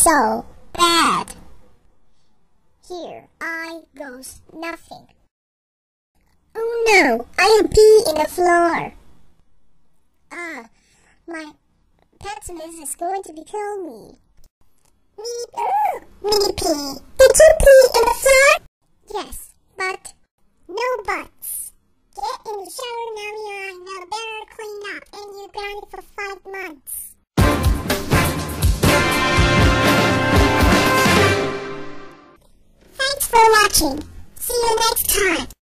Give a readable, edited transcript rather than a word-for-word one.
so bad. Here I goes nothing. Oh no, I am pee in the floor. My penis is going to kill me. Me pee. Did you pee in the floor? Yes, but no buts. Get in the shower now, you're now better clean up, and you're grounded for 5 months. Thanks for watching. See you next time.